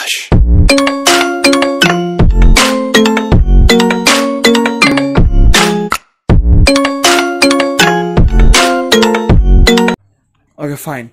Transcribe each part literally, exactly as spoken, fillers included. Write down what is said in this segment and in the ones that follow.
Prakash. Okay, fine.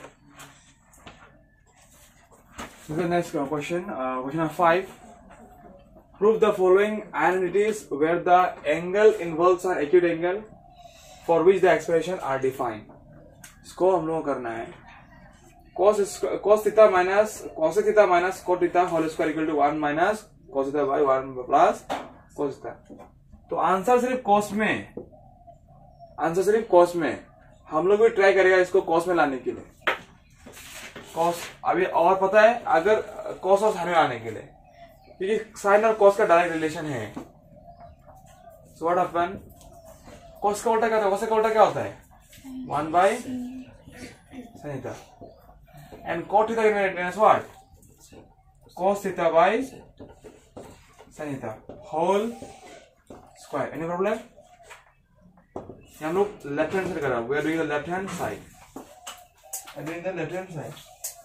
So the next question, uh, question number five. Prove the following identities where the angle involves an acute angle for which the expression are defined. इसको हम लोग करना है. cos cos theta minus cos theta minus cot theta whole square equal to one minus cos theta by one plus cos theta. तो answer सिर्फ cos में, answer सिर्फ cos में. हम लोग भी ट्राई करेगा इसको cos में लाने के लिए. cos अभी और पता है अगर cos और sin में लाने के लिए, क्योंकि sin और cos का डायरेक्ट रिलेशन है. सो व्हाट हैपन, cos का उल्टा क्या होता है, cos का उल्टा क्या होता है, one by sin theta. And cot theta can be as what? Cos theta by sin theta whole square. Any problem? हम लोग लेफ्ट हैंड साइड कर रहा है. We are doing the left hand side. I'm doing the left hand side.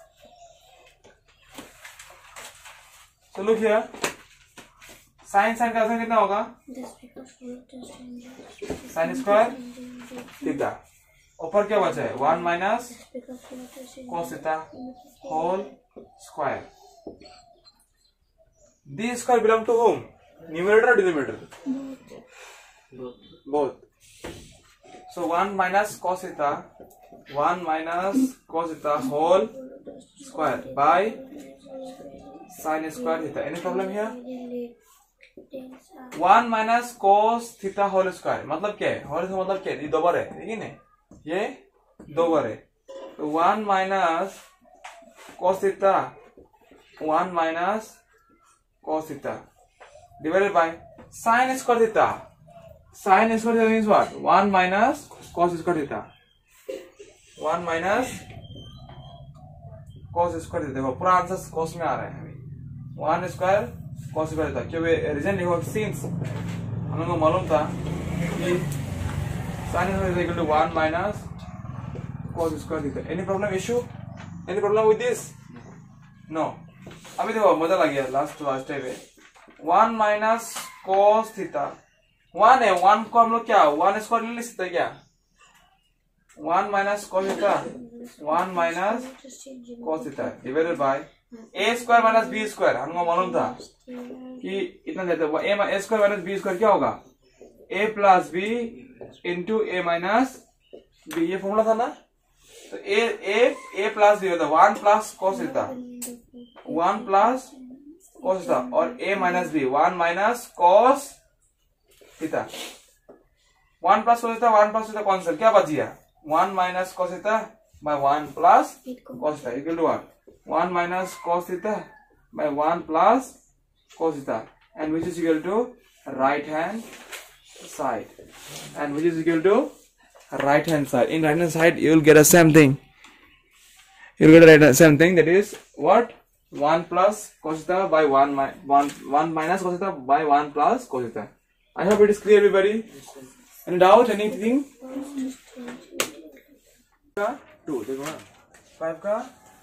So look here. Sin sin का sin कितना होगा? Sin square theta. ऊपर क्या बचा है, one minus cos theta whole square. This square belong to whom? Numerator or denominator? Both. Both. So one minus cos theta, one minus cos theta whole square by sin square theta. Any problem here? One minus cos theta whole square मतलब क्या है? whole square मतलब क्या है? ये दो बार है, ठीक है? ये दो बार है. तो one minus cos theta, one minus cos theta divided by sin square theta. Sin square theta means what? One minus cos square theta. One minus cos square theta. देखो पूरा आंसर cos में आ रहा है अभी. One square cos square theta. क्यों reason लिखो, since हम लोगों को मालूम था कि sin square is equal to one minus cos square theta. Any problem issue? Any problem with this? No. अभी देखो मजा लग गया. लास्ट लास्ट स्टेप है. One minus cos theta. One है, वन को हम लोग क्या वन स्क्वायर ले सकते हैं क्या? One minus cos theta, one minus cos theta divided by a square minus b square. हमको मालूम था कि इतना देते हैं. a square minus b square क्या होगा? a plus b into A minus B. ये फॉर्मूला था ना. तो a a a plus B होता है one plus cos theta, one plus cos theta और a minus B one minus cos theta. One plus cos theta, one plus theta कौन क्या बच गया? One minus cos theta by one plus cos theta equal to one. One minus cos theta by one plus cos theta and which is equal to right hand side, and which is equal to right hand side. In right hand side you will get a same thing, you will get a right hand same thing, that is what? one plus cos theta by one mi one one minus cos theta by one plus cos theta. I hope it is clear everybody. Any doubt, anything? का टू देखो ना, five का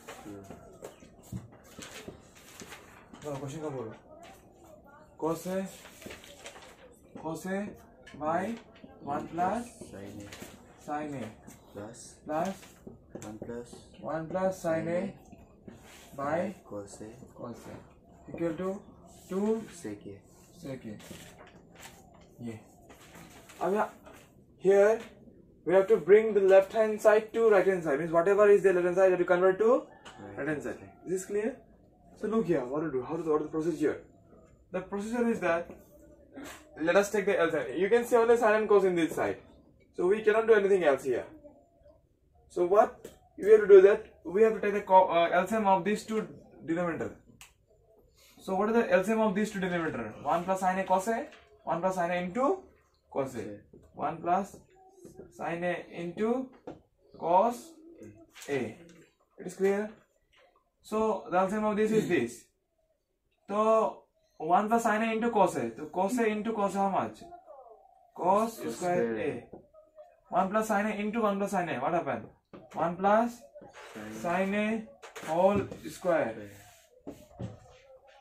question का बोलो. cos है cos है by one plus sin a sin a plus plus one plus one plus sin a by cos a cos a equal to two sec a sec a. ये अब here we have to bring the left hand side to right hand side, means whatever is the left hand side you have to convert to right hand side. Is this clear? So look here, what to do, how to what is the procedure? The procedure is that let us take the L side. You can see only sin and cos in this side, so we cannot do anything else here. So what we have to do that we have to take the uh, L C M of these two denominator. So what is the L C M of these two denominator? one plus sin a cos a, one plus sin a into cos a, one plus sin a into cos a. It is clear? So the L C M of this is this. So one plus sin a into cos a. So cos a into cos a how much? Cos square a. one plus sin a into one plus sin a. What happened? one plus sin a whole square.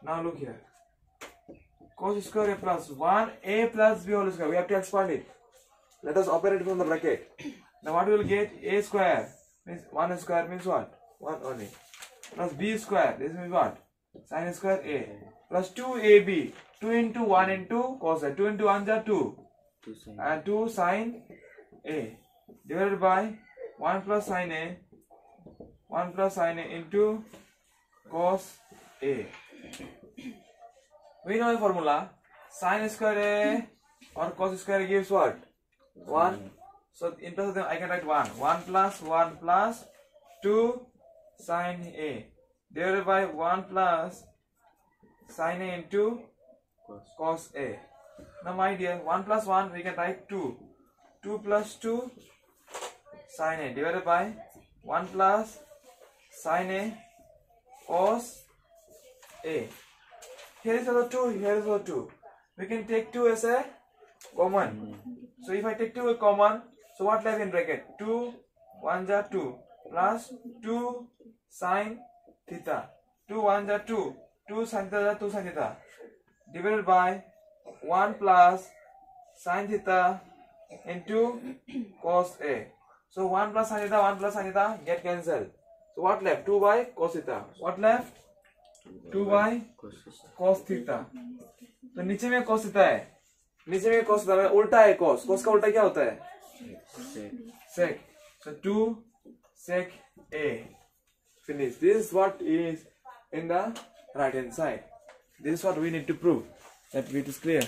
Now look here. Cos square A plus one A plus B whole square. We have to expand it. Let us operate from the bracket. Now what we will get? A square means one square means what? one only. Plus B square. This means what? Sin square A. Plus two A B. two into one into cos A. two into one is two. And two sin A. Divided by one plus sin A. one plus sin A into cos A. We know the formula. Sin square A or cos square A gives what? one. So in place of them I can write one. one plus one plus two sin A. Divided by one plus sin A into cos A. Now my dear, one plus one we can write two. two plus two sin A divided by one plus sin A cos A. Here is also two, here is also two. We can take two as a common. So if I take two as common, so what left in bracket? two, one is two, plus two sin theta. two, one is two, two sin theta, two sin theta. Divided by one plus sin theta into cos A. So one plus sin theta, one plus sin theta get cancelled. So what left? two by cos theta. What left? two by cos theta. तो नीचे में cos theta है, नीचे में cos theta उल्टा है cos. cos का उल्टा क्या होता है? sec. So two sec A. Finish. This is what is in the right hand side. This is what we need to prove. That it is clear.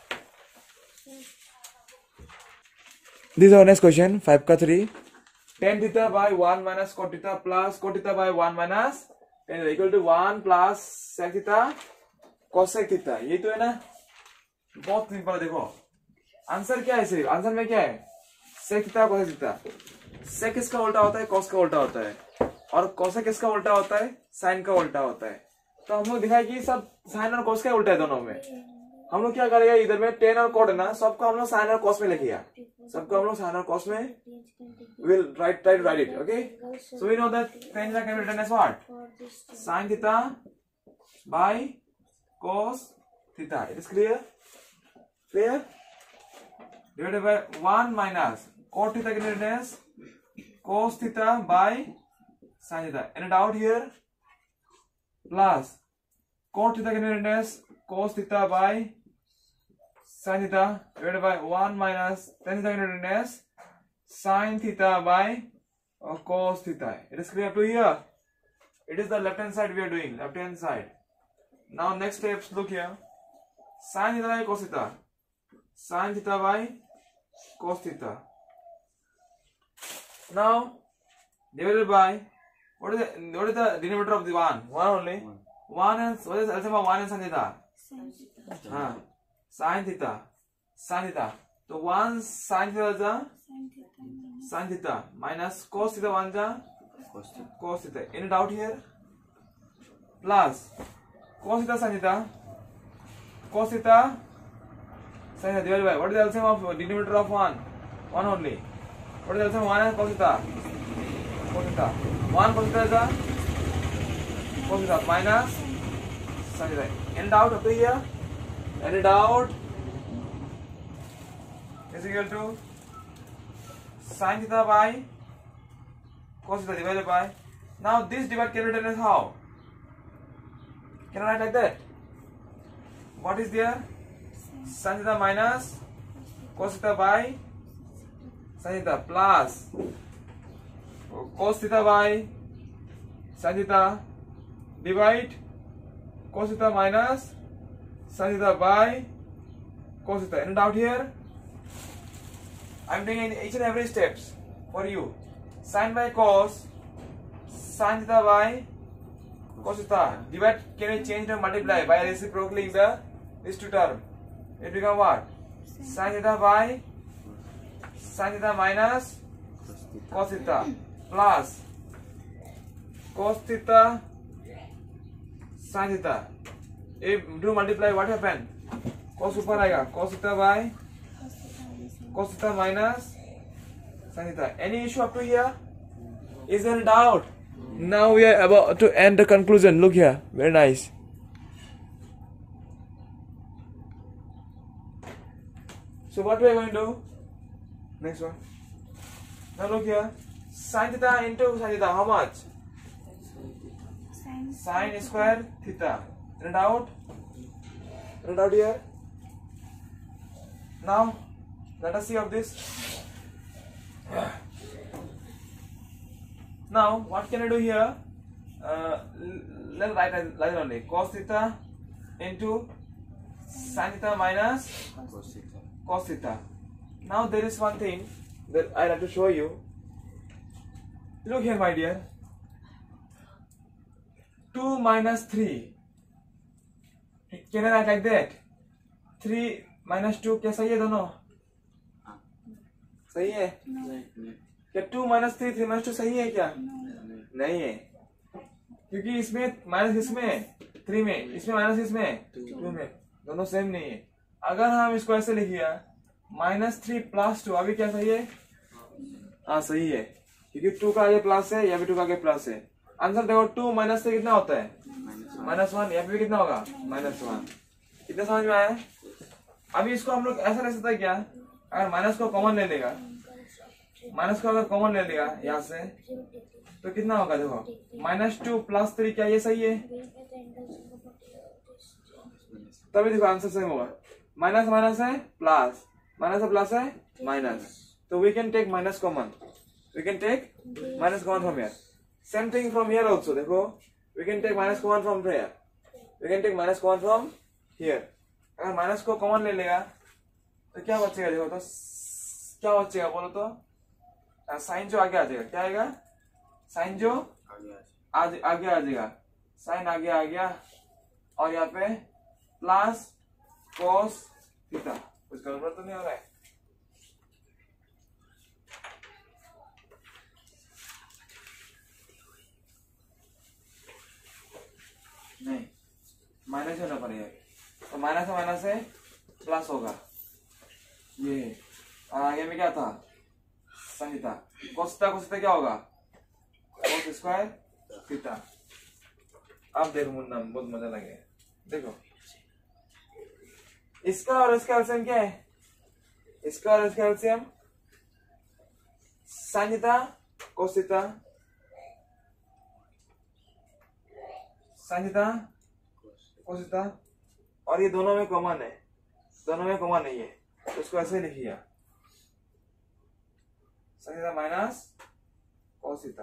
This is our next question. five ka three. tan theta by one minus cot theta plus cot theta by one minus tan theta equal to one plus sec theta cos sec theta. ये तो है ना, बहुत simple है. देखो answer क्या है, सिर्फ आंसर में क्या है? sec theta cos theta. sec किसका उल्टा होता है? cos का उल्टा होता है. और cos किसका उल्टा होता है? sin का उल्टा होता है. तो हम लोग दिखाए कि सब sin और cos का उल्टा है दोनों में. हम लोग क्या करेगा, इधर में tan और cot है ना, सबको हम लोग sin और cos में लिखेगा. सबको हम लोग sin और cos में will write try to write it. Okay, so we know that tan theta can be written as what? Sin theta by cos theta. It is clear? Clear? Divided by one minus cot theta can be written as cos theta by sin theta. Any doubt here? Plus cot theta can be written as cos theta by sin theta divided by one minus tan theta can be written as sin theta by uh, cos theta. It is clear up to here? It is the left hand side we are doing, left hand side. Now next steps, look here. Sin theta by cos theta. Sin theta by cos theta. Now divided by, what is the what is the denominator of the one? One only. One, one and what is L C M of one and sin theta? हाँ, sin theta, sin theta. तो one sin theta is a sin theta minus cos theta one is a cos theta. Any doubt here? Plus cos theta sin theta, cos theta sin theta divided by what is the L C M of denominator of one? One only. What is the L C M of one and cos theta? Cos theta. One cos theta is a cos theta minus sin theta. Any doubt up to here? Any doubt? Is equal to sin theta by cos theta divided by. Now this divide can be written as how? Can I write like that? What is there? Sin theta minus cos theta by sin theta plus cos theta by sin theta divide cos theta minus sin theta by cos theta. Any doubt here? I am doing in each and every steps for you. Sin by cos, sin theta by cos theta. Divide can be changed and multiply by reciprocally the these two terms. It become what? Sin theta by sin theta minus cos theta plus cos theta sin theta. If do multiply, what happen? Cos ऊपर आएगा. Cos theta by cos theta minus sin theta. Any issue up to here? Is there any doubt? Now we are about to end the conclusion. Look here. Very nice. So what we are going to do? Next one. Now look here. Sin theta into sin theta. How much? Sin Sin square theta. Write it out. Write it out here. Now let us see of this. Now what can I do here? Uh, let's write it like only cos theta into sin theta minus cos theta. cos theta. Now there is one thing that I have to show you. Look here, my dear. two minus three. Can I write like that? three minus two क्या सही है दोनों? सही है? क्या two minus three, three minus two सही है क्या? नहीं है, क्योंकि इसमें माइनस इसमें थ्री में, इसमें माइनस इसमें टू में, दोनों सेम नहीं है। अगर हम इसको ऐसे लिखिए माइनस थ्री प्लस टू, अभी क्या सही है? हाँ सही है, क्योंकि टू का आगे प्लस है, यहाँ भी टू का आगे प्लस है। आंसर देखो, टू माइनस से कितना होता है? Minus one. यहाँ पे भी कितना होगा? Minus one. कितना समझ में आया? अभी इसको हम लोग ऐसा रह सकता है क्या, अगर माइनस को कॉमन ले लेगा, माइनस को अगर कॉमन ले लेगा यहाँ से तो कितना होगा? देखो माइनस टू प्लस थ्री, क्या ये सही है? तभी देखो आंसर सही होगा। माइनस माइनस है प्लस, माइनस है प्लस है माइनस, तो we can take minus common, we can take minus common from here. Same thing from here also, देखो we can take minus common from here, we can take minus common from here. अगर minus को common ले लेगा तो क्या बचेगा? देखो तो क्या बचेगा बोलो तो, साइन जो आगे आ जाएगा, क्या आएगा? साइन जो आगे आगे आ जाएगा, साइन आगे आ गया, और यहाँ पे प्लस कोस थीटा। कुछ गड़बड़ तो नहीं हो रहा है? नहीं, माइनस होना पड़ेगा, तो माइनस से माइनस से प्लस होगा। ये आगे में क्या था? sin theta. cos theta cos theta क्या होगा? cos square theta. अब देखो मुन्ना, बहुत मजा लगेगा। देखो इसका और इसका एलसीएम क्या है? इसका और इसका LCM sin theta cos theta, sin theta cos theta, और ये दोनों में कॉमन है, दोनों में कॉमन नहीं है, तो इसको ऐसे लिखिए sin theta minus cos theta.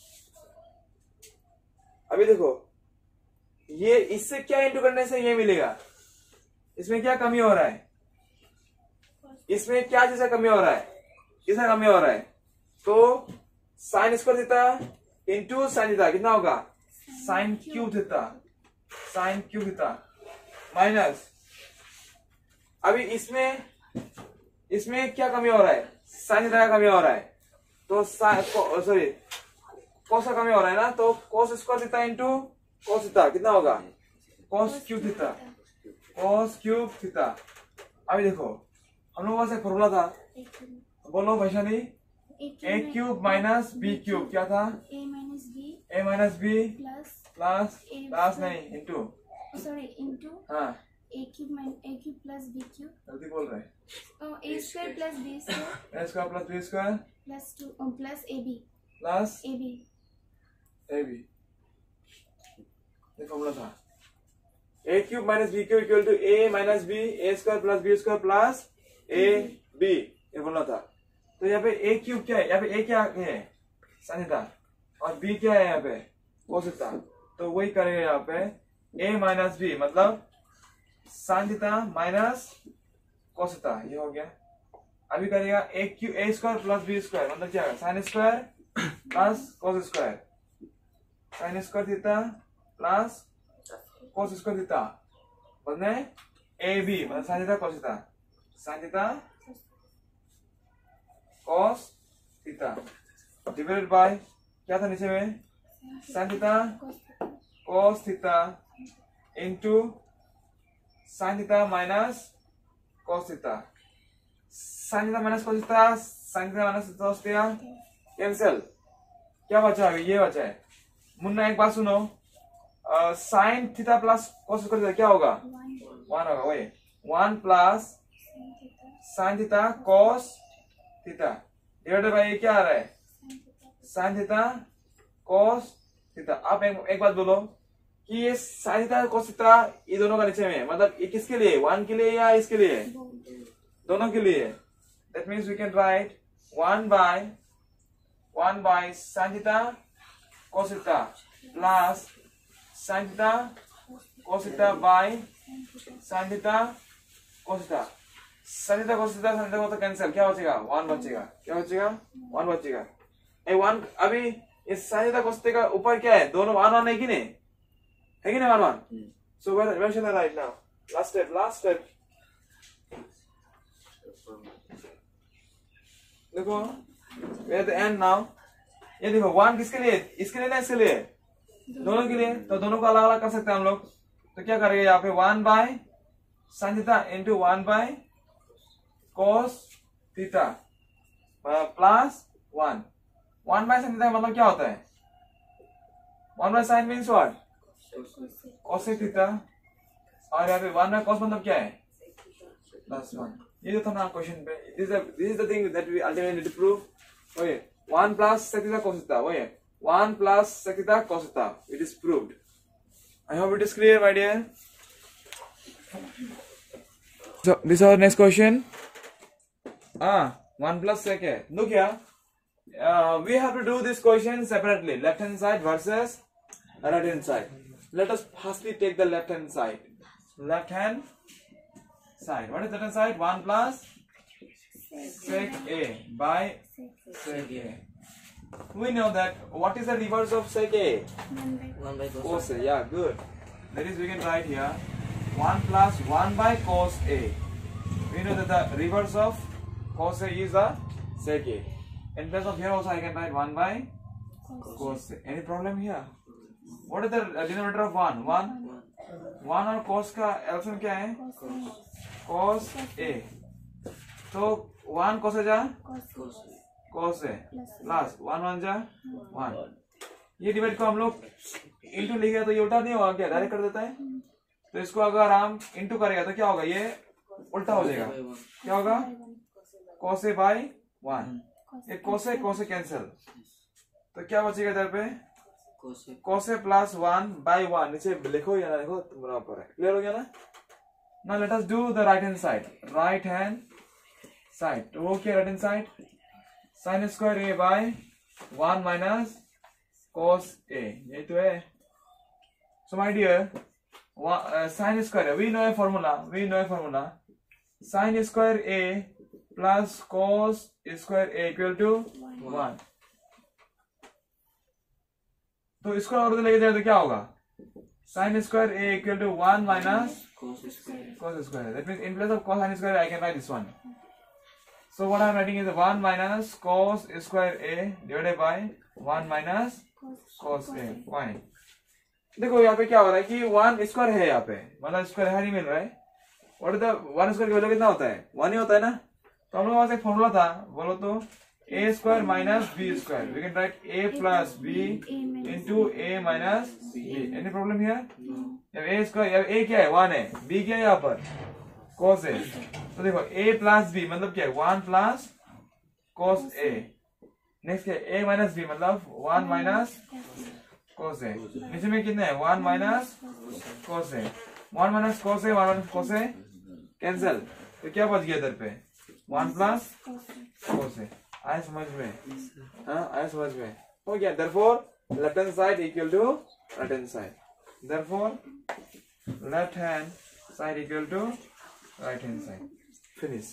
अभी देखो ये इससे क्या इंटू करने से ये मिलेगा, इसमें क्या कमी हो रहा है? इसमें क्या जैसा कमी हो रहा है? किसका कमी हो रहा है? तो sine square theta into sine theta कितना होगा? Sine cube theta, sine cube theta minus, अभी इसमें इसमें क्या कमी हो रहा है? साइन थीटा का कमी हो रहा है, तो सॉरी कोस का कमी हो रहा है ना, तो cos square theta into cos theta कितना होगा? Cos cube theta, cos cube theta. अभी देखो हम लोगों का फॉर्मूला था, बोलो Vaishali, A cube minus B cube क्या था? A minus B, A minus B plus plus plus नहीं इंटू, सॉरी इंटू हाँ A cube minus A cube plus B cube, जल्दी बोल रहे, A square plus B square A square plus B square plus to plus A B plus A B A B, ये formula था। A cube minus B cube equal to A minus B, A square plus B square plus A B, ये formula था। तो यहाँ पे ए cube क्या है? यहाँ पे ए क्या है? sin थीटा, और बी क्या है यहाँ पे? cos theta. तो वही करेंगे यहाँ पे ए माइनस बी, मतलब sin theta minus cos theta, ये हो गया। अभी करेगा A cube A square plus B square, मतलब क्या है? Sign square plus cos square, sine square theta plus cos square theta, बदले ए बी, मतलब sine theta cos theta, sine theta cos theta divided by क्या था नीचे में? sin theta cos theta into sin theta minus cos theta, sin theta minus cos theta, sin theta minus cos theta cancel, क्या बचा है? ये बचा है। मुन्ना एक बात सुनो, sine theta plus cos square theta क्या होगा? वन होगा, वही one plus sin theta cos theta divided by ये क्या आ रहा है sin थीटा cos थीटा। आप एक, एक बात बोलो कि ये sin थीटा cos थीटा ये दोनों का नीचे में मतलब ये किसके लिए वन के लिए या इसके लिए दोनों के लिए। That means we can write one by one by sin theta cos theta plus sin theta cos theta by sin theta cos theta. sin theta cos theta sin theta तो कैंसिल क्या बचेगा वन बचेगा क्या बचेगा one बचेगा। ए one अभी इस sin theta cos theta का ऊपर क्या है दोनों वन वन है कि नहीं है कि नहीं one one. So where where should I write now last step last step देखो we are the end now. ये देखो वन किसके लिए इसके लिए ना इसके लिए दोनों के लिए तो दोनों को अलग अलग कर सकते हैं हम लोग। तो क्या करेंगे यहाँ पे one by sin theta into one by cos theta plus one one by sin theta मतलब क्या होता है one by sin means what cos theta और यहाँ पे वन बाय cos मतलब क्या है प्लस वन। ये जो था ना क्वेश्चन पे this this is the thing that we ultimately need to prove. Okay one plus sec theta cos theta okay one plus sec theta cos theta it is proved. I hope it is clear my dear. So this is our next question. Ah one plus sec है look here uh, we have to do this question separately left hand side versus right hand side. Let us firstly take the left hand side. Left hand side what is left hand side one plus sec a by sec a. We know that what is the reverse of sec a one by cos a. Yeah good. That is we can write here one plus one by cos a. We know that the reverse of cos a is the sec a. In place of here also I can write one by cos a. Any problem here? What is the denominator of one? One. One और cos का L C M क्या है? Cos a. तो one cos a जा cos a plus one one जा one. ये divide को हम लोग इंटू लिखेगा तो ये उल्टा नहीं होगा क्या डायरेक्ट कर देता है। तो इसको अगर हम इंटू करेगा तो क्या होगा ये उल्टा हो जाएगा क्या होगा cos a बाय वन। ये cos a cos a cancel तो क्या बचेगा इधर पे cos a plus one by one. नीचे लिखो या ना लिखो तुम्हारा ऊपर है क्लियर हो गया ना। Now let us do the right hand side right hand side. तो वो क्या right hand side sin square a by one minus cos a ये तो है। So my dear uh, sin square we know a formula we know a formula sin square a plus cos square a equal to one. तो इसको और लेके जाए तो क्या होगा sin square a equal to one minus cos square। That means in place of cos sin square I can write this one. So what I am writing is one minus cos square a divided by one minus cos a fine। देखो यहाँ पे क्या हो रहा है कि one square है यहाँ पे मतलब स्क्वायर है नहीं मिल रहा है। What is the one square की वैल्यू कितना होता है वन ही होता है ना। तो हम लोग पास एक फॉर्मूला था बोलो तो a square minus B square we can write a plus B into a minus B. Any problem here a square a क्या है वन है b क्या है यहाँ पर cos a। तो देखो a प्लस b मतलब क्या है one plus cos a। Next क्या है a माइनस बी मतलब वन माइनस cos a। नीचे में कितना है one minus cos a one minus cos a one minus cos a cancel तो क्या बच गया इधर पे वन प्लस cos a। आया समझ में हाँ आया समझ में हो गया। therefore left hand side equal to right hand side therefore left hand side equal to right hand side finish।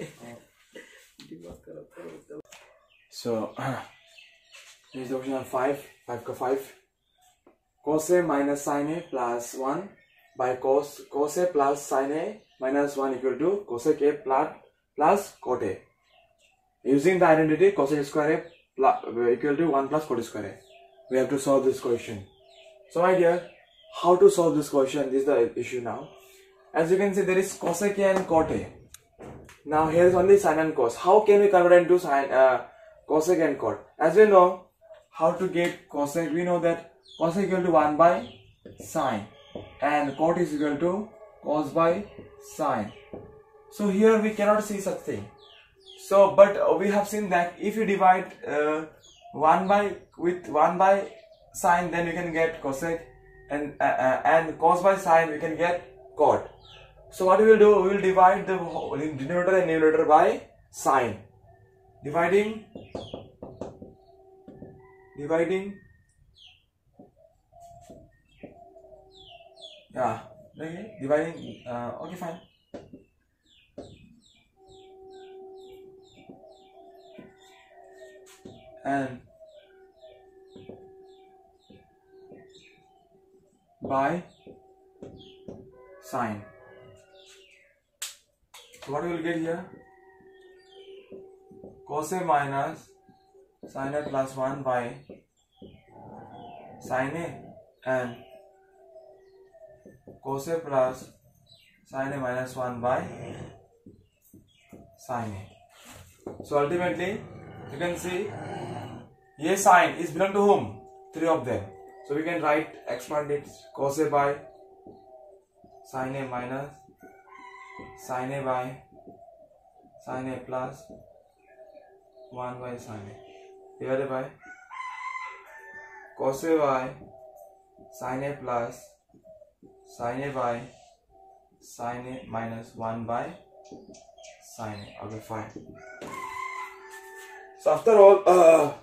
so this is option five five का five cos a minus sin a plus one by cos cos a plus sin a minus one equal to cosec a plus plus cot a. Using the identity cosec square a plus, equal to one plus cot square a, we have to solve this question. So my dear, how to solve this question? This is the issue now. As you can see, there is cosec a and cot a. Now here is only sin and cos. How can we convert into sin uh, cosec and cot? As we know how to get cosec, we know that cosec equal to one by sin and cot is equal to cos by sin. So here we cannot see such thing. So, but uh, we have seen that if you divide uh, one by with one by sine, then you can get cosec, and uh, uh, and cos by sine we can get cot. So what we will do? We will divide the denominator and numerator by sine. Dividing, dividing. Yeah, okay. Dividing. Uh, okay, fine. And by sine. So what we will get here? Cos A minus sin A plus one by sin A, and cos A plus sin A minus one by sin A. So ultimately you can see A sine is belong to whom? Three of them. So we can write, expand it, cos A by sin A minus sin A by sin A plus one by sin A divided by cos A by sin A plus sin A by sin A minus one by sin A. Okay, fine. So after all, uh,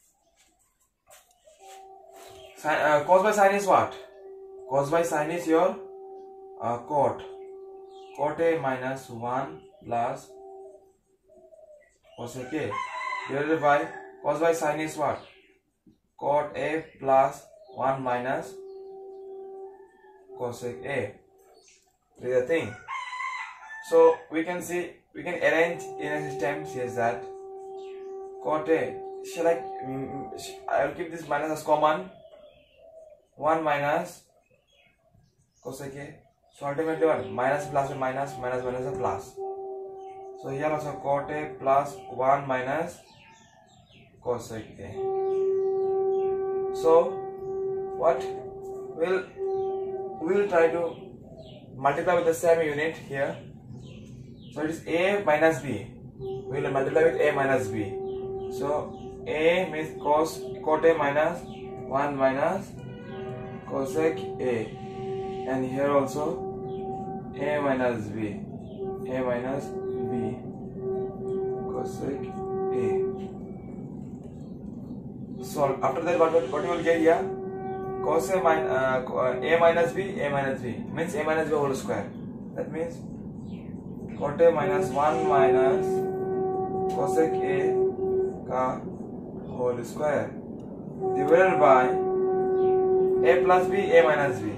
sin, uh, cos by sin is what? Cos by sin is your uh, cot. Cot A minus one plus cosec A divided by cos by sin is what? Cot A plus one minus cosec A. This is the thing. So we can see, we can arrange in a system says that cot A, shall I, um, I will keep this minus as common, one minus cosec A. So ultimately what? Minus plus minus, minus minus a plus. So here also cot A plus one minus cosec A. So what? We'll, we will try to multiply with the same unit here. So it is A minus B. We will multiply with A minus B. So A means cos cot A minus one minus cosec A, and here also A minus B, A minus B cosec A. So after that, what what you will get here? Cos A min uh, A minus B, A minus B means A minus B whole square. That means cot A minus one minus cosec A का whole square divided by A plus B, A minus B,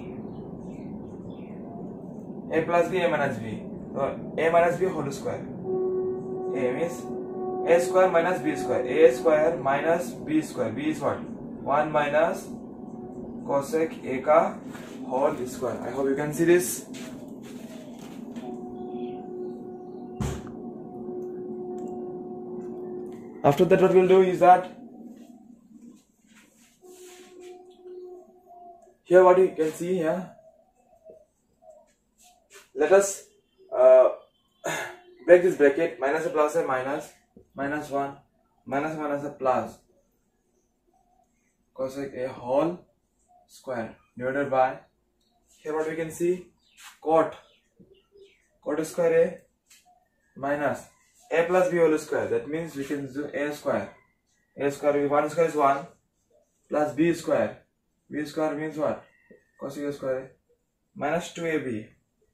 A plus B, A minus B. So A minus B whole square. A means A square minus B square. A square minus B square. B is what? one minus cosec A का whole square. I hope you can see this. After that, what we'll do is that here what you can see here, let us uh, break this bracket, minus a plus a minus, minus one, minus minus a plus cosec A whole square divided by, here what we can see, cot, cot square A minus A plus B whole square. That means we can do A square. A square, one square is one plus B square. B square means what? Cosec A square A minus two A B.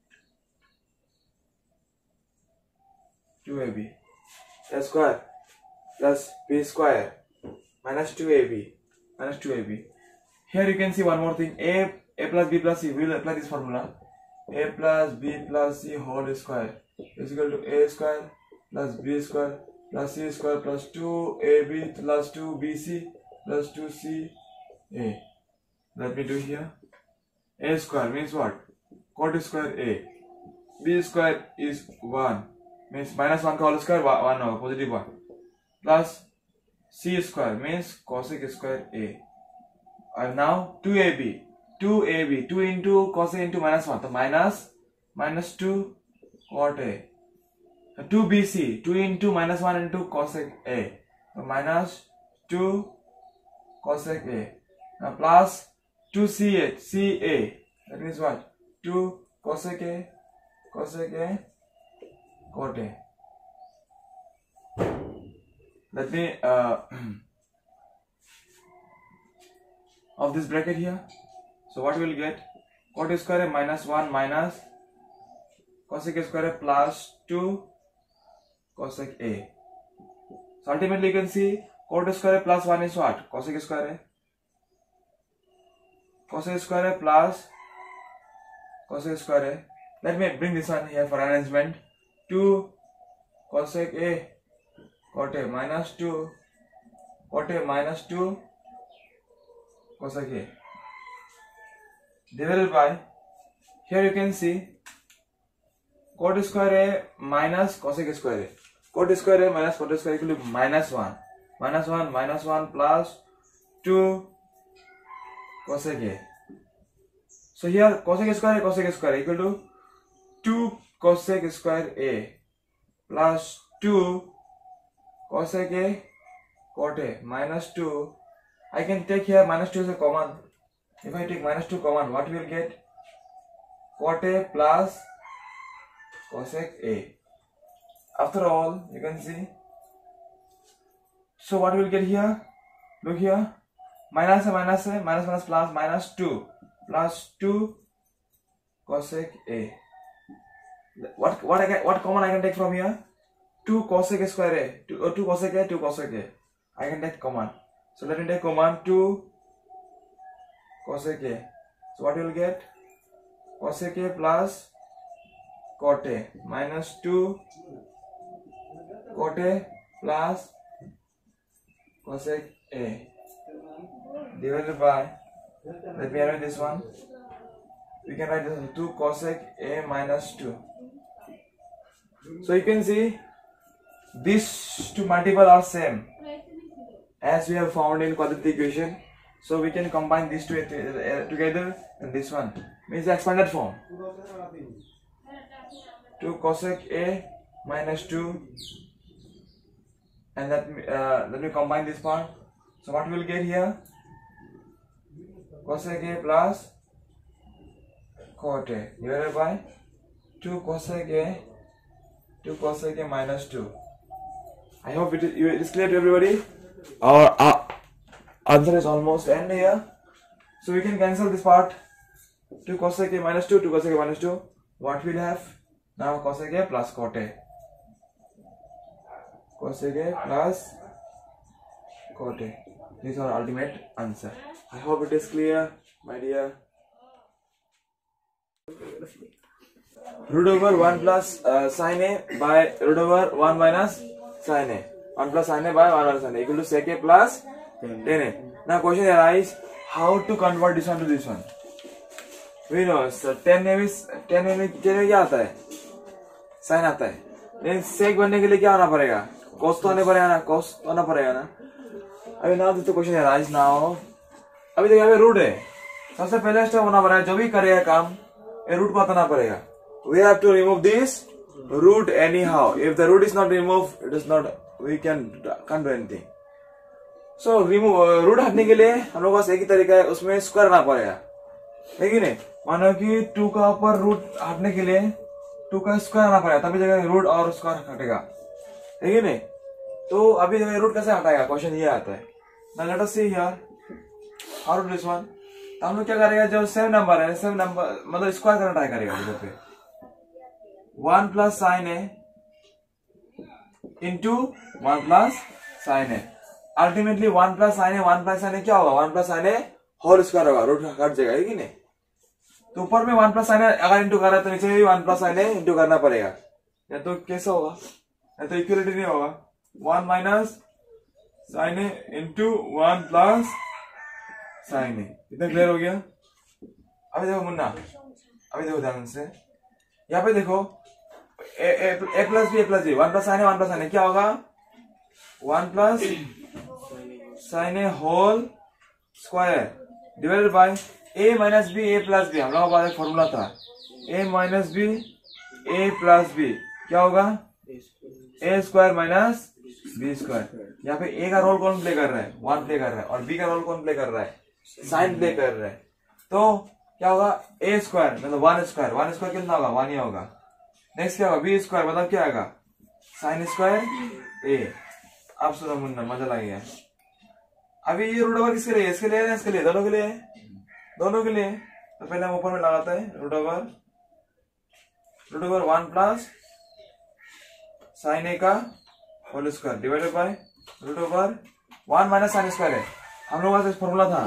two A B. A square plus B square minus two A B. Minus two A B. Here you can see one more thing. A, A plus B plus C. We will apply this formula. A plus B plus C whole square is equal to A square plus B square plus C square plus two A B plus two B C plus two C A. Let me do here. A square means what? Cot square A. B square is one. Means minus one whole square, one no, positive one. Plus C square means cosec square A. And now two A B. two A B. two into cosec into minus one. So minus minus two cot A two B C, two into minus one into cosec A. So minus two cosec A. Now plus two C A, C A. That means what? two cosec A, cosec A, cot A. Let me uh, of this bracket here. So what we will get? Cot square A minus one minus cosec A square A plus two cosec A. So ultimately you can see cot square A plus one is what? Cosec square A. Cosec square A plus cosec square A. Let me bring this one here for arrangement. two cosec A cot A minus two cot A minus two cosec A divided by, here you can see cot square A minus cosec square A. Cot square A minus cot square A equal to minus one. Minus one minus one plus two cosec A. So here cosec square A cosec square A equal to two cosec square A plus two cosec A cot A minus two. I can take here minus two as a common. If I take minus two common, what we will get? Cot A plus cosec A. After all, you can see. So what we will get here? Look here. Minus A minus A minus minus plus minus two plus two cosec A. What what I can, what common I can take from here? two cosec square A. two, uh, two cosec A, two cosec A. I can take common. So let me take common two cosec A. So what you will get? Cosec A plus cot A minus two cot A plus cosec A divided by, let me arrange this one. We can write this as two cosec A minus two. So you can see these two multiple are same as we have found in quadratic equation. So we can combine these two together, and this one means the expanded form. two cosec A minus two, and that uh, let me combine this part. So what we will get here? Cosec A plus cot A divided by two cosec A, two cosec A minus two. I hope it is, it is clear to everybody. Our uh, answer is almost end here. So we can cancel this part. two cosec A minus two, two cosec A minus two. What we will have? Now cosec A plus cot A. Cosec A plus cot A. This is our ultimate answer. I hope it is clear, my dear. Root over one plus uh, sin A by root over one minus sin A. one plus sin A by one minus sin A equal to sec A plus ten A. Now question arises, how to convert this one to this one? We know sir, ten A is ten A में ten A क्या आता है? sin आता है. लेकिन sec बनने के लिए क्या होना पड़ेगा? cos तो आने पड़ेगा ना, cos तो आना पड़ेगा ना. अभी now this question arises now. अभी देखिए यहाँ पे root है. सबसे पहले स्टेप होना पड़ेगा, जो भी करेगा काम ये root को हटाना पड़ेगा. We have to remove this root anyhow. If the root is not removed, it is not, we can can't do anything. So remove uh, root हटने के लिए हम लोग पास एक ही तरीका है, उसमें स्क्वायर करना पड़ेगा, है कि नहीं? मानो कि टू का ऊपर रूट हटने के लिए टू का स्क्वायर आना पड़ेगा, तभी जगह रूट और स्क्वायर हटेगा, है कि नहीं? तो अभी जगह रूट कैसे हटाएगा? क्वेश्चन ये आता है. Now let us see here how to do this one. तो हम लोग क्या करेगा, जो सेम नंबर है सेम नंबर मतलब स्क्वायर करना ट्राई करेगा. इधर पे one plus sign A into one plus sign A. Ultimately one plus sign A one plus sign A क्या होगा? One plus sign A whole square होगा, रूट कट जाएगा, है कि नहीं? तो ऊपर में वन प्लस साइन ए अगर इंटू कर रहा है तो नीचे में भी one plus sign A into करना पड़ेगा. या तो कैसा होगा? या तो इक्वलिटी नहीं होगा. One minus sign A into one plus sign A. इतना क्लियर हो गया? अभी देखो मुन्ना, अभी देखो ध्यान से. यहाँ पे देखो A A A plus B A plus B, one plus sign A one plus sign A क्या होगा? One plus sign A whole square divided by A minus B A plus B. हम लोगों के पास एक फॉर्मूला था, A minus B A plus B क्या होगा? A square minus B square. यहाँ पे ए का रोल कौन प्ले कर रहा है? वन प्ले कर रहा है। और बी का रोल कौन प्ले कर रहा है? साइन प्ले कर रहा है। तो क्या होगा? ए स्क्वायर मतलब वन स्क्वायर, वन स्क्वायर कितना होगा? वन ही होगा। नेक्स्ट क्या होगा? बी स्क्वायर मतलब क्या आएगा? Sine square A. अब सुनो मुन्ना, मजा लगेगा। अभी ये रूट ओवर किसके लिए? इसके लिए है, इसके लिए, दोनों के लिए, दोनों के लिए। तो पहले हम ऊपर में लगाते हैं root over, root over one plus sign A का whole square divided by root over one minus sign square है। हम लोग का फॉर्मूला था,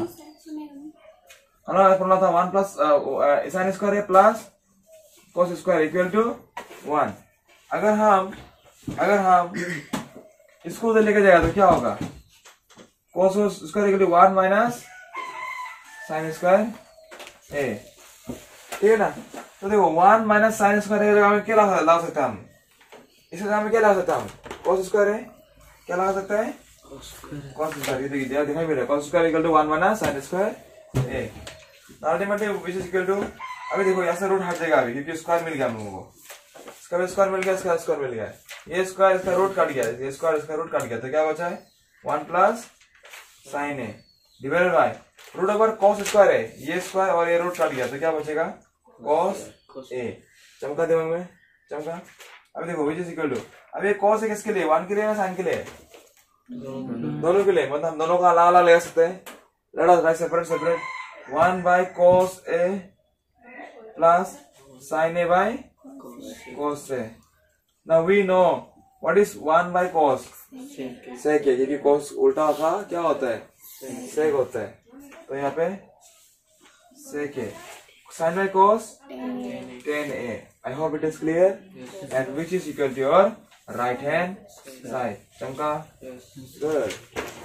हम लोग का फॉर्मूला था वन प्लस साइन स्क्वायर है plus cos square equal to one. अगर हम अगर हम इसको उधर लेके जाएगा तो क्या होगा? Cos square equal to one minus sign square A, ठीक है ना? तो देखो वन माइनस साइन स्क्वायर जगह में क्या लगा ला सकते हैं हम? इस जगह में क्या लगा सकते हैं हम? कोस स्क्वायर है, क्या लगा सकता है? Cos square. ये देखिए दिखाई दे रहा है, cos square equal to one minus sign square A. Ultimately which is equal to, अभी देखो यहाँ से रूट हट जाएगा अभी, क्योंकि स्क्वायर मिल गया हम लोगों को। इसका भी स्क्वायर मिल गया, इसका स्क्वायर मिल गया, ये स्क्वायर इसका रूट काट गया, ये स्क्वायर इसका रूट काट गया। तो क्या बचा है? One plus sign A divided by root over cos square है, ये स्क्वायर और ये रूट काट गया। तो क्या बचेगा? Cos A. चमका दिमाग में, चमका। अभी देखो विच इज इक्वल टू, अब ये कॉस है किसके लिए? वन के लिए ना साइन के लिए? दोनों के लिए। मतलब हम दोनों का अलग अलग ले सकते हैं। Let us write separate separate, one by cos A plus sign A by cos A. Now we know what is one by cos, sec है, क्योंकि cos उल्टा था क्या होता है? sec होता है। तो यहाँ पे sec है, sin by cos tan a। I hope it is clear, and which is equal to your right hand side. चमका, good.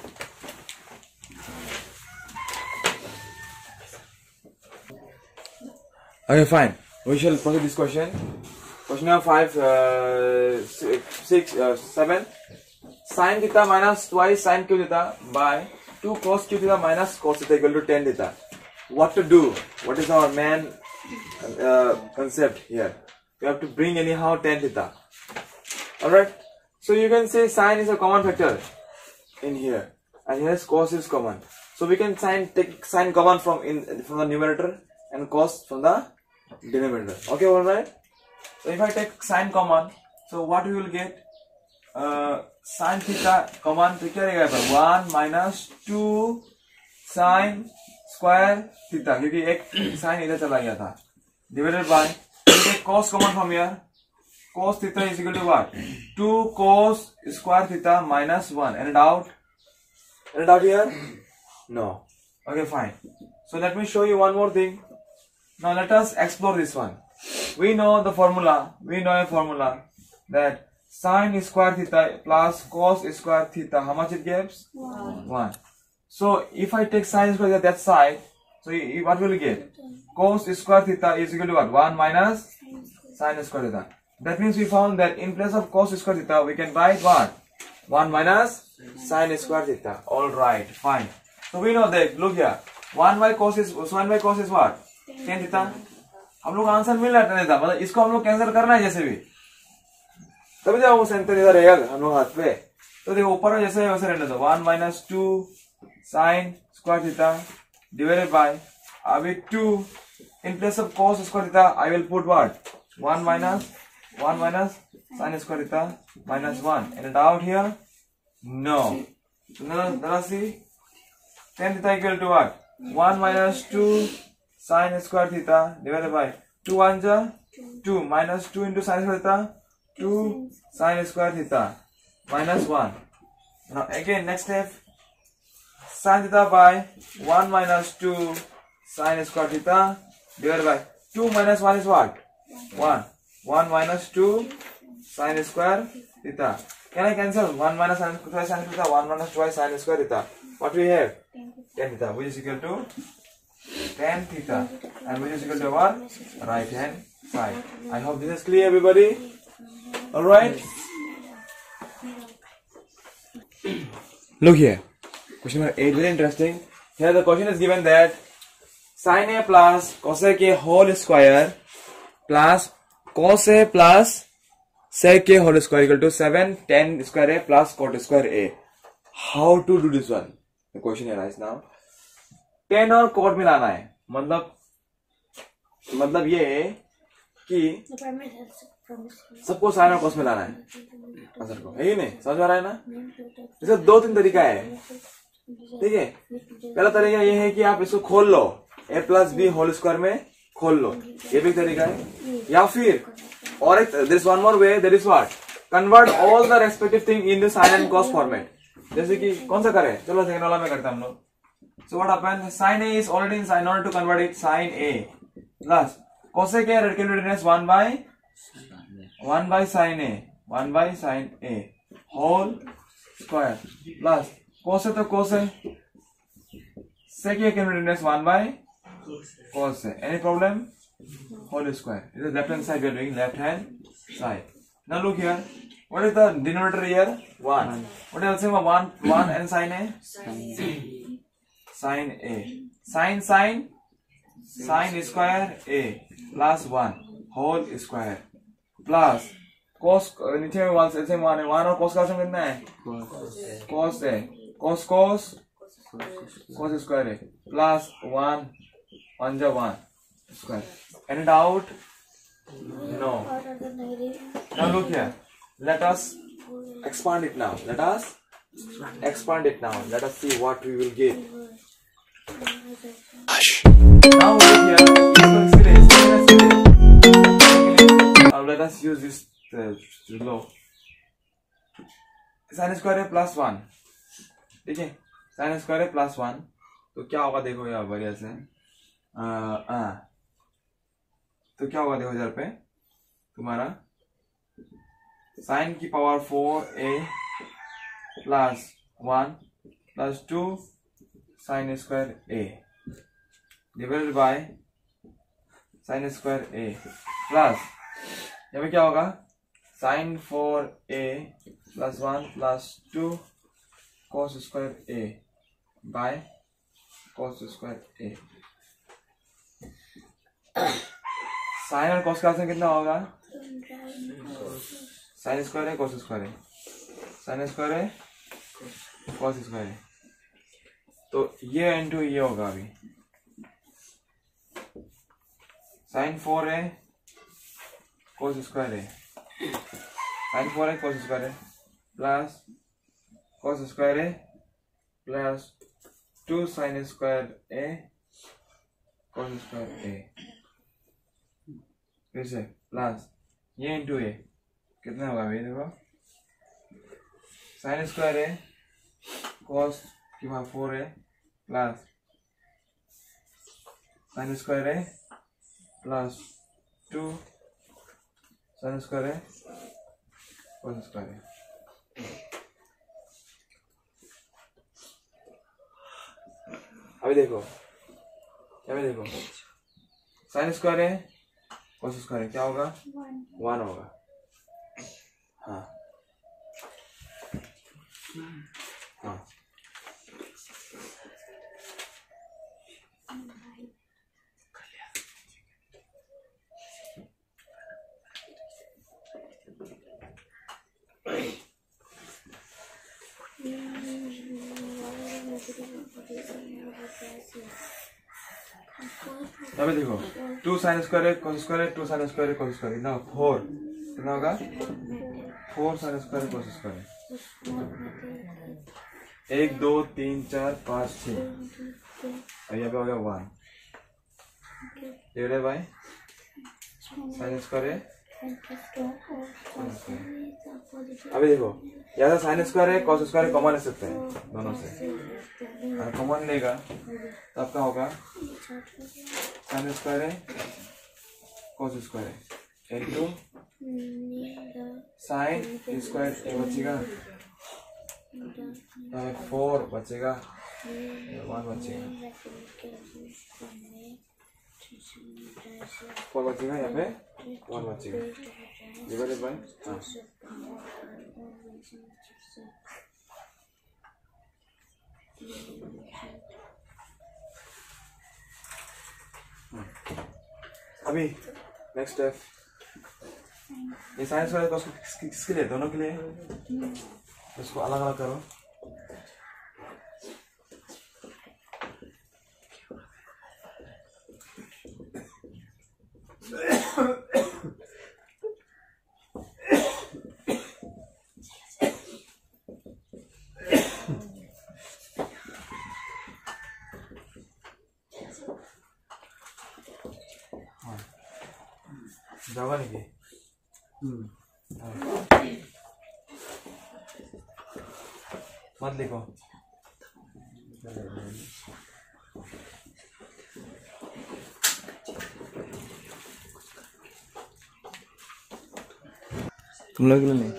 Okay, fine. We shall proceed this question. Question number five, uh, six, uh, seven. Sin theta minus twice sin q theta by two cos q theta minus cos theta equal to tan theta. What to do? What is our main uh, concept here? We have to bring anyhow tan theta. Alright. So you can say sin is a common factor in here, and here cos is common. So we can sin take sin common from in from the numerator and cos from the denominator. Okay, alright. So if I take sin common, so what we will get? Uh, sin theta common तो क्या रहेगा? One minus two sin square theta, क्योंकि एक sin इधर चला गया था, divided by cos common from here. Cos theta is equal to what? two cos square theta minus one. Any doubt? Any doubt here? No. Okay, fine. So let me show you one more thing. Now let us explore this one. We know the formula. We know a formula that sin square theta plus cos square theta. How much it gives? One. One. So if I take sin square theta that side, so you, what will you get? Cos square theta is equal to what? One minus sin square theta. That means we found that in place of cos square theta, we can write what? One minus sin square theta. All right, fine. So we know that. Look here. One by cos is one by cos is what? Tan theta. हम लोग answer मिल रहा है, मतलब इसको हम लोग cancel करना है जैसे भी, तभी जब वो सेंटर इधर रहेगा हम लोग हाथ पे। तो देखो ऊपर जैसे है वैसे रहने दो, one minus two sin square theta divided by, अभी two in place of cos square theta I will put what? One minus one minus sign square theta minus one. Any doubt here? No. जरा सी, tan theta equal to what? One minus two sin square theta divided by two one ja two minus two into sin square theta two sin square theta minus one. Now again next step, sin theta by one minus two sin square theta divided by two minus one is what? one. one minus two sin square theta. Can I cancel? one minus sin square theta, one minus twice sin square theta. What we have? Tan theta, which is equal to tan theta, and which is equal to what? Right hand side. I hope this is clear, everybody. All right. Look here. Question number eight, very interesting. Here the question is given that sin a plus cos a whole square plus cos a plus sec a whole square equal to seven tan square a plus cot square a. How to do this one? The question arises now. tan और cot मिलाना है, मतलब मतलब ये कि सबको sign और cos मिलाना है आंसर को, है ही नहीं? समझ आ रहा है ना? इसका दो तीन तरीका है, ठीक है? पहला तरीका ये है कि आप इसको खोल लो, a plus B whole square में खोल लो, ये भी तरीका है। या फिर और एक there is one more way, that is what? Convert all the respective thing into sin and cos format. जैसे कि कौन सा करें? चलो सेकंड वाला में करते हैं हम लोग। So what happens? Sin A is already in sin. In order to convert it, sin A plus cosec A calculated as one by one by sin A, one by sin A whole square plus cos A तो cos A, sec A calculated as one by cos A. Any problem? Whole square. This is left hand side. We are doing left hand side. Now look here. What is the denominator here? One. What else? One, one and sin A. Sin A. Sin sin sin square A plus one whole square plus cos नीचे में one ऐसे one है, one और cos का सम कितना है? cos A. cos cos cos square A plus one one जा one square. Any doubt? No. Now look here. Let us expand it now. Let us expand it now. Let us see what we will get. Now look here. Now let us use this uh, law. Sin square A plus one. ठीक है? Sin square A plus one. तो क्या होगा देखो यहाँ बढ़िया से. आ, तो क्या होगा देखो इधर पे तुम्हारा साइन की power four A plus one plus two sin square A divided by sin square A plus यहाँ पे क्या होगा sin four A plus one plus two cos square A by cos square A. Sin और cos का answer कितना होगा? Sin square है cos square है, साइन स्क्वायर है कॉस स्क्वायर है, तो ये इंटू ये होगा। अभी साइन फोर है कॉस स्क्वायर है, साइन फोर है कॉस स्क्वायर है प्लस कॉस स्क्वायर है plus two sin square A cos square A, फिर से प्लस ये इंटू ए कितना होगा अभी देखो साइन स्क्वायर है कॉस की वहाँ फोर है प्लस साइन स्क्वायर है प्लस टू साइन स्क्वायर है कॉस स्क्वायर है। अभी देखो अभी देखो साइन स्क्वायर है कॉस स्क्वायर क्या होगा? वन होगा। हाँ हाँ अभी देखो टू साइन स्क्वायर है कॉस स्क्वायर है, टू साइन स्क्वायर है कॉस स्क्वायर है, ना फोर कितना होगा? फोर साइन स्क्वायर है कॉस स्क्वायर है। एक दो तीन चार पाँच छः और यहाँ पे हो गया one divided by sin square है। अभी देखो यहाँ से साइन स्क्वायर है कॉस स्क्वायर कॉमन ले सकते हैं दोनों से, अगर कॉमन लेगा तो आपका होगा साइन स्क्वायर है कॉस स्क्वायर है इंटू साइन स्क्वायर ए बचेगा, फोर बचेगा, वन बचेगा, फोर बचेगा, यहाँ पे वन बचेगा डिवाइडेड बाय हाँ अभी नेक्स्ट स्टेप ये साइन स्क्वायर कॉस किसके लिए, दोनों के लिए। इसको अलग अलग करो। जाओगा नहीं मत लिखो। तुम लोग नहीं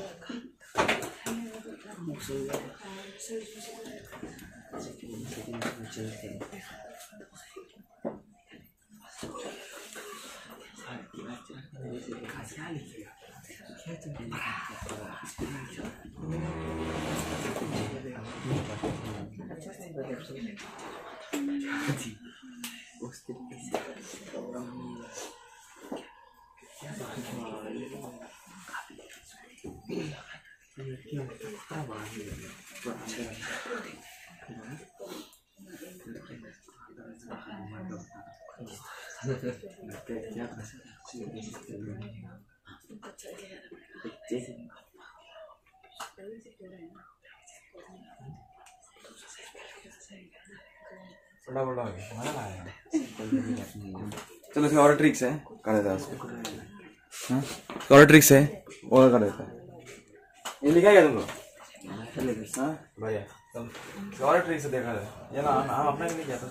बड़ा बड़ा हो गया मजा आया। चलो इसका और ट्रिक्स है, कर देता है उसको। हाँ और ट्रिक्स है और कर देता है। ये लिखा क्या तुम लोग? हाँ बढ़िया। चलो और ट्रिक्स है, देखा है ये ना, हम अपना नहीं किया था।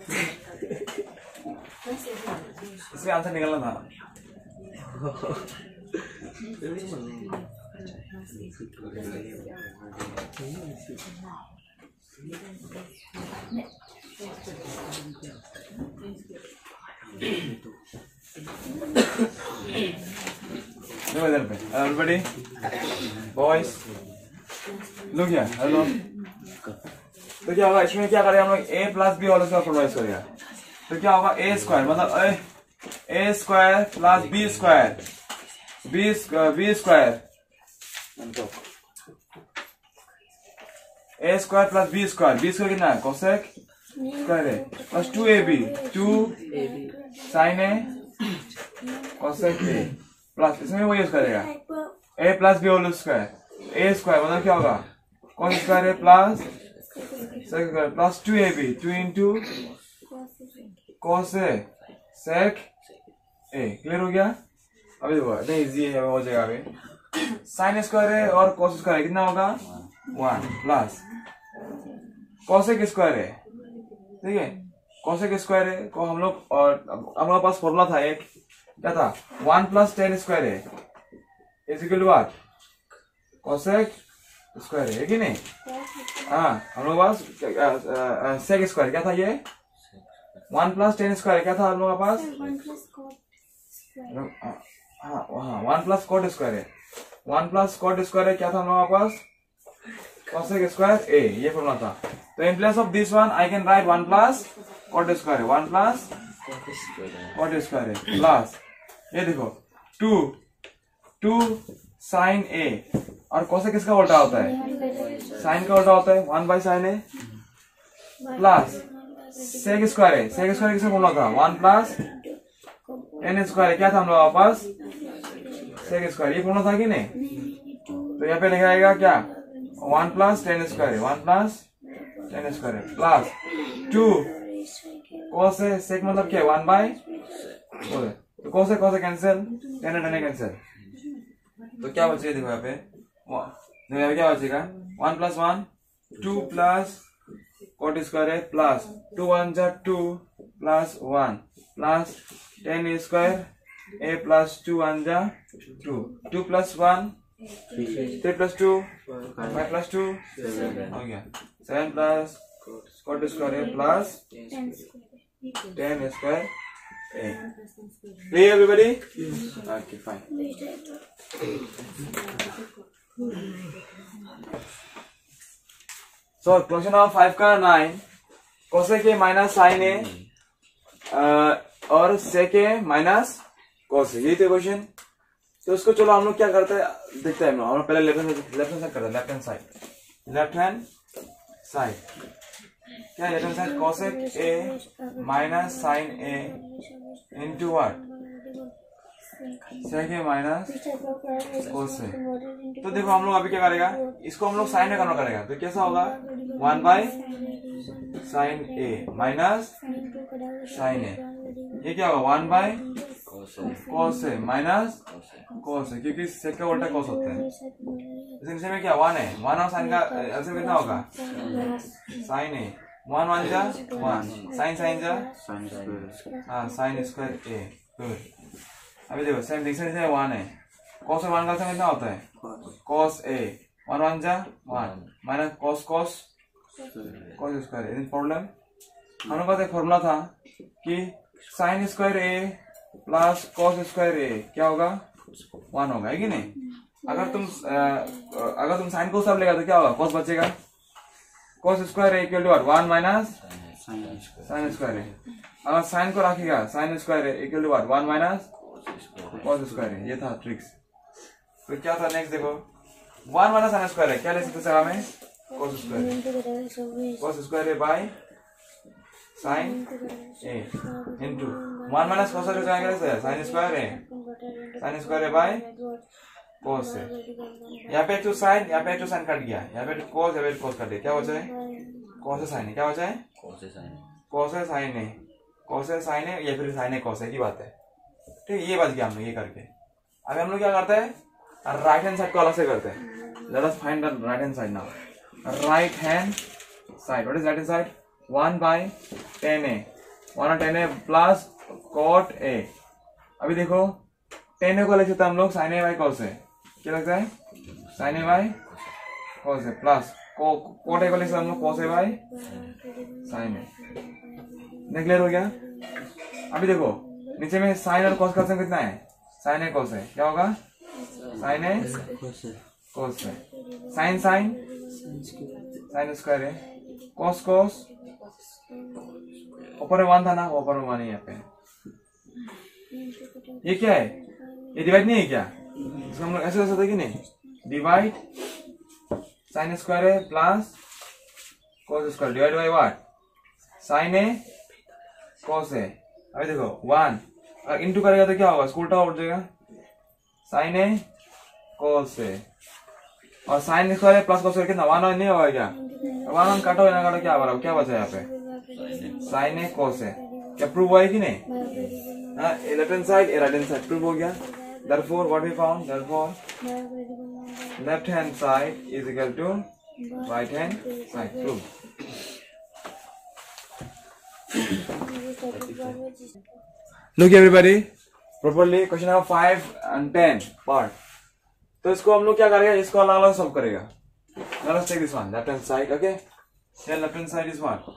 इसमें आंसर निकलना था। Everybody, boys, look here. Hello. तो क्या होगा इसमें, क्या करें हम लोग, a plus B whole square formulize करेगा। तो क्या होगा a स्क्वायर मतलब a square plus b square b b square a square plus b square b square कितना है, कोसेक स्क्वायर है, plus two A B two sign A cosec A plus, इसमें वो यूज करेगा a plus B whole square. a square मतलब क्या होगा, कौन स्क्वायर है plus sec square plus two A B to into cosec sec A. Clear हो गया? अभी देखो नहीं इजी है, हो जाएगा। अभी साइन स्क्वायर है और कोस स्क्वायर है, कितना होगा वन प्लस कोसेक स्क्वायर है, ठीक है। कोसेक स्क्वायर है को हम लोग, और हम लोग पास फॉर्मूला था एक, क्या था, वन प्लस टेन स्क्वायर है is equal to what, cosec square है कि नहीं। हाँ हम लोग पास सेक स्क्वायर क्या था, ये वन प्लस टेन स्क्वायर क्या था हम लोग पास, हाँ हाँ वन प्लस कोट स्क्वायर है, वन प्लस कोट स्क्वायर है क्या था हम लोग पास, कोसेक स्क्वायर ए, ये फॉर्मूला था। तो in place of this one I can write one plus cot square है, वन प्लस कोट स्क्वायर है प्लस ये देखो टू टू साइन ए, और कोसेक किसका उल्टा होता है, साइन का उल्टा होता है, one by sin A plus sec square है, सेक स्क्वायर किसका फॉर्मूला था, वन प्लस टेन स्क्वायर है क्या था हम लोग पास, सेक स्क्वायर, ये फॉर्मूला था कि नहीं। तो यहाँ पे लिखा जाएगा क्या, वन प्लस टेन स्क्वायर है, वन प्लस टेन स्क्वायर है प्लस टू कोस है, सेक मतलब क्या है, वन बाई कोस, तो कोस है कोस है कैंसिल, टेन टेन कैंसिल, तो क्या बचेगा देखो यहाँ पे, देखो यहाँ पे क्या बचेगा, one plus one two plus cot square है प्लस टू वन जा two plus one plus tan square A plus two one जा two, two plus one three plus two five plus two हो गया, seven plus cot square A plus tan square A. Clear everybody? Okay, fine. So question number five का nine, cosec A minus sign A और sec A minus cosec, यही थे question. तो इसको चलो हम लोग क्या करते हैं देखते हैं। हम लोग पहले left hand left hand side करते हैं। Left hand side left hand side क्या left hand side cosec A minus sign A into what sec A minus cosec. तो देखो हम लोग अभी क्या करेगा, इसको हम लोग साइन में कन्वर्ट करेगा तो कैसा होगा one by sin A minus sign A. ये क्या होगा one by cos A minus cos A, क्योंकि सेक का उल्टा कोस होता है। इसी में क्या वन है, वन और साइन का एलसीएम कितना होगा साइन ए। वन वन जा वन, साइन साइन जा हाँ साइन स्क्वायर ए। गुड। अभी देखो सेम डिक्शन से वन है, कॉस और वन का एलसीएम कितना होता है कॉस ए। वन वन जा one minus cos cos cos square. Any problem? हम लोग का एक फॉर्मूला था कि sin square A plus cos square A क्या होगा वन होगा, है कि नहीं? अगर तुम आ, अगर तुम साइन को सब लेगा तो क्या होगा कॉस बचेगा। Cos square A equal to what one minus sign square A. अगर साइन को रखेगा sin square A equal to what one minus cos square A. ये था ट्रिक्स। तो क्या था नेक्स्ट देखो वन माइनस साइन स्क्वायर है क्या ले सकते हैं हमें cos square cos square A by sin A into one minus cos square क्या करेंगे sin square A sin square A by cos A. यहाँ पे टू साइन यहाँ पे टू साइन कट गया, यहाँ पे टू कॉस यहाँ पे कॉस कट गया, क्या बचा है कॉस ए साइन। क्या बचा है cos A sin cos A sign A cos A sign A या फिर साइन ए कॉस ए की बात है। ठीक, ये बच गया हम लोग ये करके। अभी हम लोग क्या करते हैं राइट हैंड साइड को अलग से करते हैं। Let us find the right hand side now. Right hand side what is right hand side one by tan A one और tan A plus cot A. अभी देखो टेन ए को लिख सकते हैं हम लोग sin A by cos A. क्या लगता है sin A by cos A plus cot A को लिख सकते हम लोग cos A by sin A. Clear हो गया? अभी देखो नीचे में साइन और कॉस का सम कितना है साइन ए कॉस ए। क्या होगा sin A cos A. Sin sin sin square है कॉस कॉस ऊपर में वन था ना ऊपर में वन है यहाँ पे। ये क्या है ये डिवाइड नहीं है क्या? इसको हम लोग ऐसे कर सकते हैं कि नहीं डिवाइड साइन स्क्वायर है plus cos square divide by what sin A cos A. अभी देखो वन अगर इंटू करेगा तो क्या होगा इसको उल्टा उठ जाएगा साइन ए कॉस ए और साइन स्क्वायर प्लस कॉस कितना वन वन नहीं होगा क्या? वन वन काटो ना काटो क्या हो रहा है क्या बचा यहाँ पे साइन ए कॉस ए। क्या प्रूव हुआ है कि नहीं? हाँ left hand side right hand side prove हो गया। Therefore what we found therefore left hand side is equal to right hand side. Prove. Look everybody properly question number five and ten part. तो इसको हम लोग क्या करेगा इसको अलग अलग सॉल्व करेगा। Now let's take this one left hand side. Okay, here left hand side is what?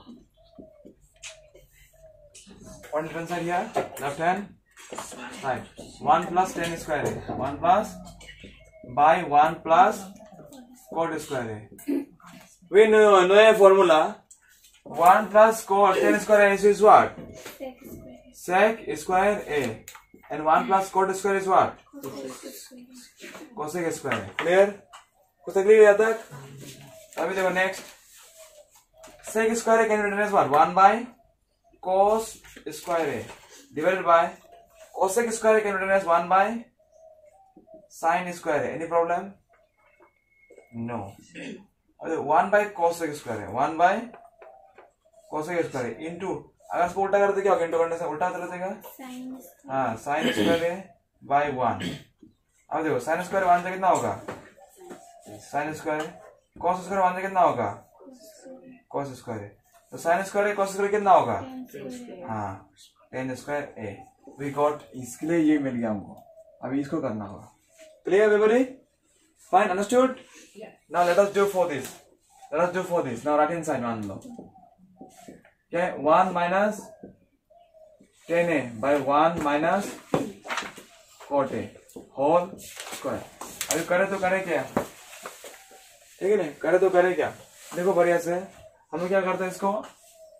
What left hand side here? Left hand side one plus ten square है one plus by one plus cot square है। We know know a formula one plus cot ten square is what sec square a and one plus cot square is what cosec square। clear? कुछ तकलीफ है तक? अभी देखो next sec square can be written as what one by cos square a divided by cosec square can be written as one by sin square है। Any problem? No. one by cosec square है one by cosec square है into अगर इसको उल्टा करते क्या होगा into करने से उल्टा चला जाएगा हाँ sin square है by one। अब देखो sin square वन से कितना होगा sin square cos square one से कितना होगा cos square तो sin square cos square कितना होगा हाँ tan square a। We got इसके लिए ये मिल गया हमको। अभी इसको करना होगा। Clear everybody? Fine, understood? Yeah. Now let us do for this. Let us do for this. Now right hand side मान लो। Okay, one minus ten a by one minus cot a whole square। अभी करे तो करे क्या? ठीक है नहीं? करे तो करे क्या? देखो बढ़िया से हम लोग क्या करते हैं इसको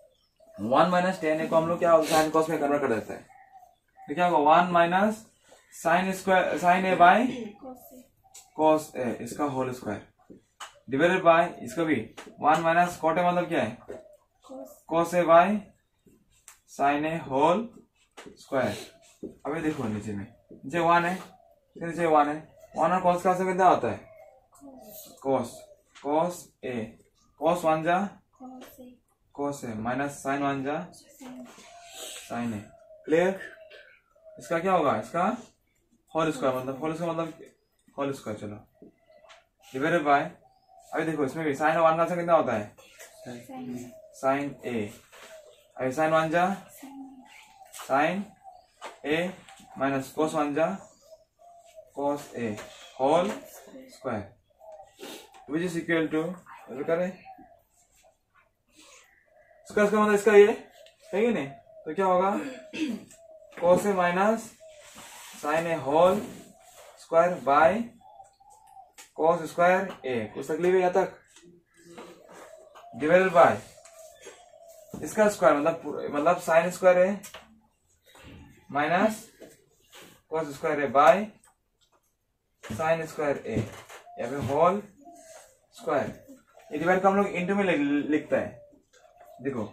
वन माइनस टेन ए को हम लोग क्या साइन कॉस में कन्वर्ट कर देते हैं। तो क्या होगा one minus sign square sin A by cos A. Cos A इसका होल स्क्वायर डिवाइडेड बाय इसका भी वन माइनस कॉट ए मतलब क्या है Cos cos A by sin A whole square. अभी देखो नीचे में नीचे वन है फिर नीचे वन है वन और कॉस का से कितना होता है cos cos A cos one जा cos A. Cos A minus sin one जा Sin साइन ए क्लियर। इसका क्या होगा इसका होल स्क्वायर मतलब होल स्क्वायर मतलब होल स्क्वायर चलो डिवाइडेड बाय अभी देखो इसमें भी साइन वन का से कितना होता है sin साइन ए अभी साइन वन जा sin sin A minus cos one जा cos A whole square which is equal to करें इसका इसका मतलब इसका ये है कि नहीं तो क्या होगा cos A minus sign A whole square by cos square A कुछ तकलीफ है यहाँ तक डिवाइडेड बाय इसका स्क्वायर मतलब मतलब साइन स्क्वायर है माइनस कोस स्क्वायर है बाय साइन स्क्वायर ए या फिर होल स्क्वायर ये डिवाइड को हम लोग इंटू में लिखता है देखो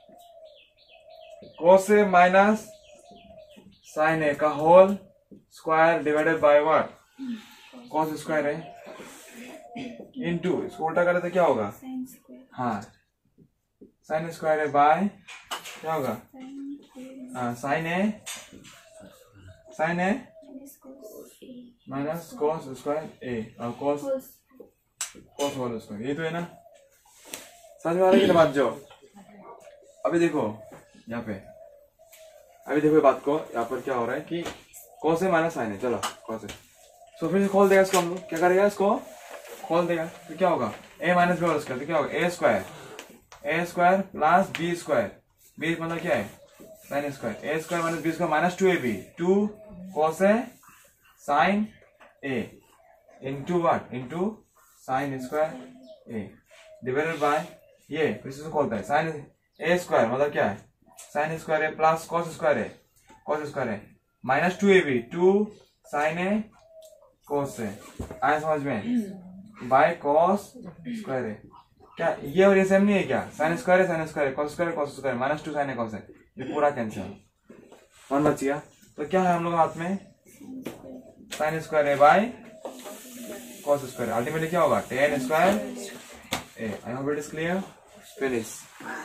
कोस ए माइनस साइन ए का whole square divided by what cos square है इंटू इसको उल्टा करें तो क्या होगा sin square हाँ साइन स्क्वायर है बाय क्या होगा sin A हाँ sin A sign A minus cos A minus cos square A और cos whole cos whole square ये तो है ना समझ में आ रहा है कि बात जो अभी देखो यहाँ पे अभी देखो ये बात को यहाँ पर क्या हो रहा है कि कॉस ए माइनस साइन है चलो कॉस ए सो फिर से खोल देगा इसको हम लोग क्या करेगा इसको खोल देगा तो क्या होगा A minus B whole square तो क्या होगा A square A square plus B square B मतलब क्या है sign square A square minus B square minus two A B two cos A sign A into what into sign square A divided by ये फिर से खोलता है sin ए square मतलब क्या है साइन स्क्वायर है प्लस कॉस स्क्वायर है कॉस स्क्वायर है minus two A B two sign A cos है आया समझ में बाय कॉस स्क्वायर है क्या ये और ये सेम नहीं है क्या साइन स्क्वायर है साइन स्क्वायर है कॉस स्क्वायर है cos square minus two sign A cos है ये पूरा कैंसिल वन बच गया तो क्या है हम लोग हाथ में साइन स्क्वायर है बाय कॉस स्क्वायर अल्टीमेटली क्या होगा tan square A I hope it is clear finish